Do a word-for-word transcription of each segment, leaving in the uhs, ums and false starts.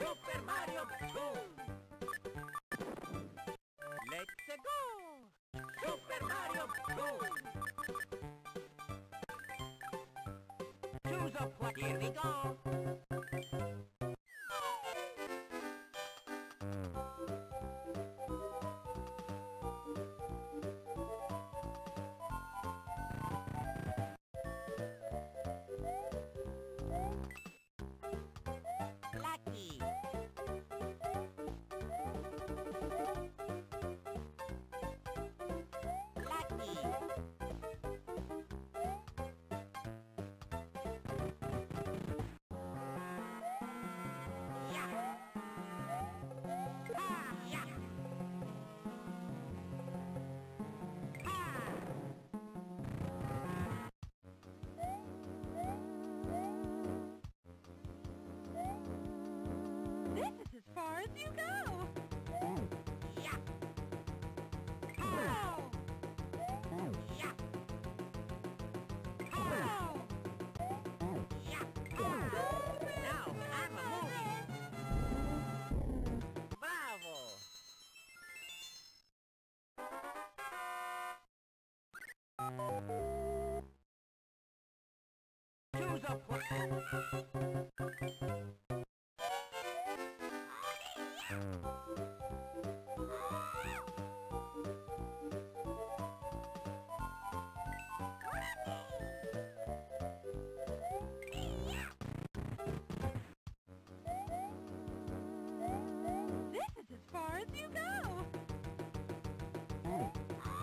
Super Mario two. Let's go. Super Mario two. Choose a play. Here we go. Lucky. Lucky. Yeah. Ah, yeah. Ah. This is as far as you go. Yeah. Pow. Yeah. Pow. Yeah. Pow. Now I'm a movie. Bravo. Choose a play. This is as far as you go. Oh.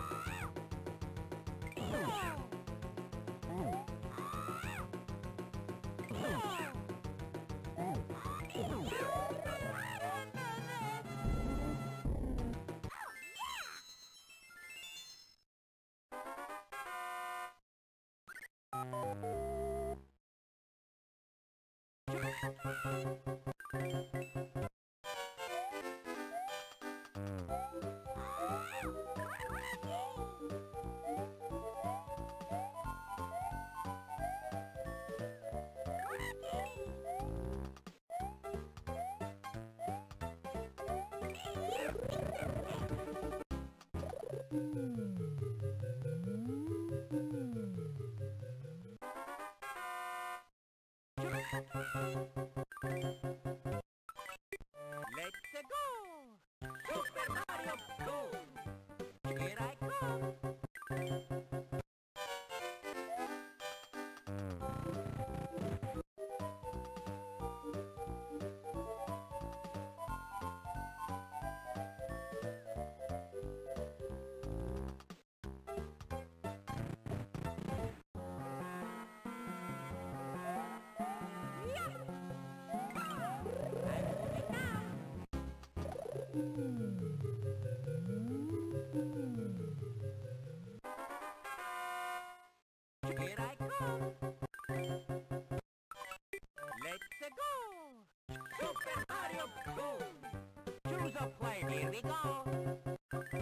Let's go! Super Mario two! Here I come! Here I come! Let's go! Super Mario two! Choose a player. Here we go!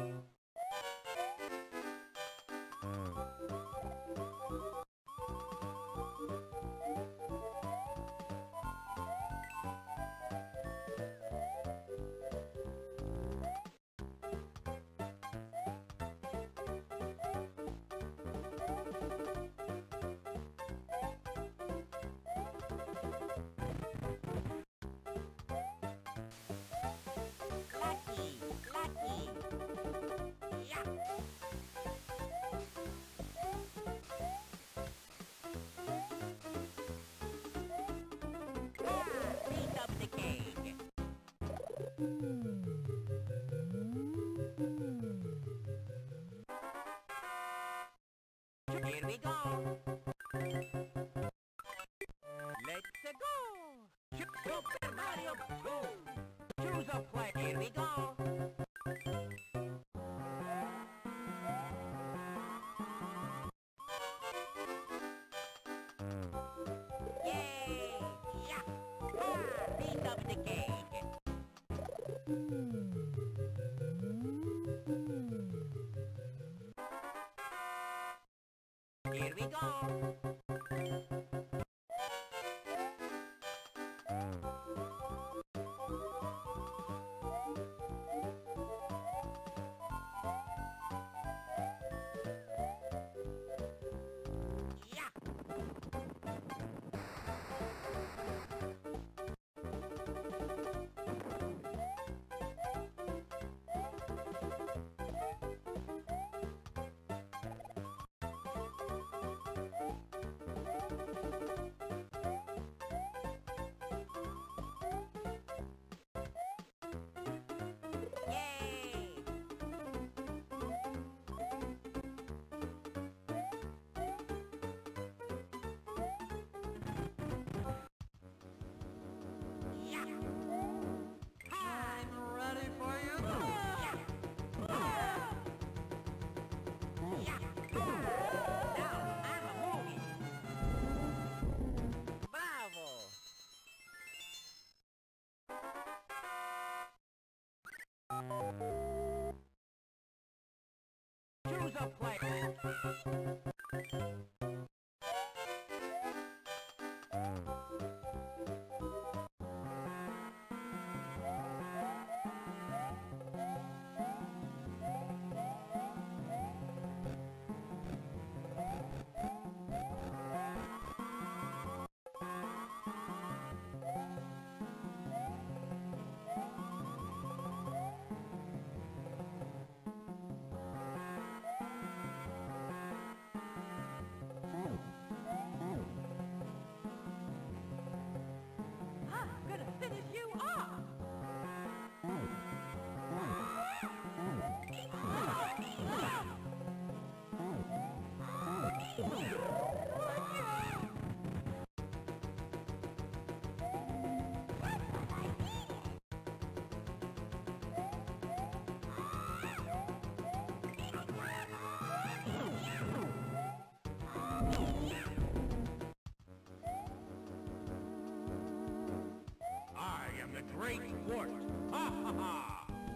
Lucky! Lucky! Yeah! Ah, pick up the cake! Here we go! Let's go! Super Mario two! Choose a player. Here we go! Yay! Yeah! Ah, pick up the cake! Here we go! great sport. Ha ha ha!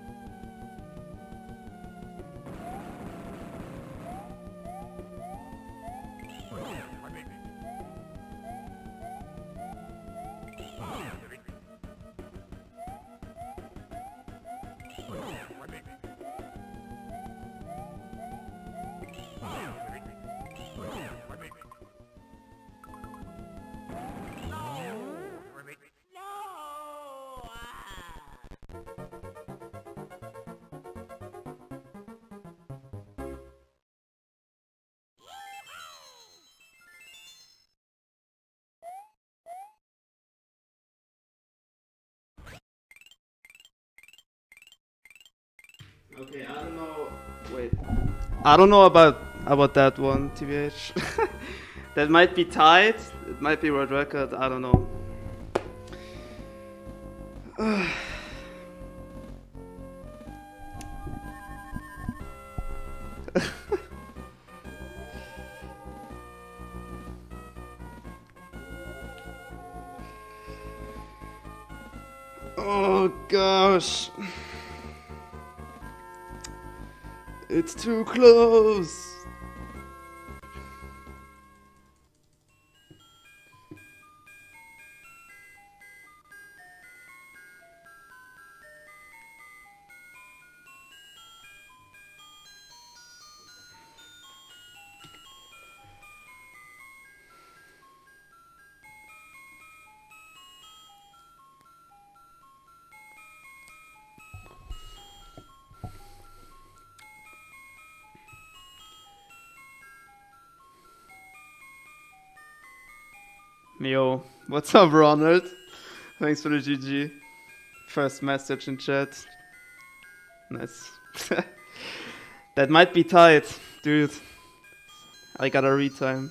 Okay, I don't know. Wait. I don't know about about that one, T B H. That might be tied. It might be world record. I don't know. Oh gosh. It's too close. Yo, what's up, Ronald? Thanks for the G G. First message in chat. Nice. That might be tight, dude. I gotta retime.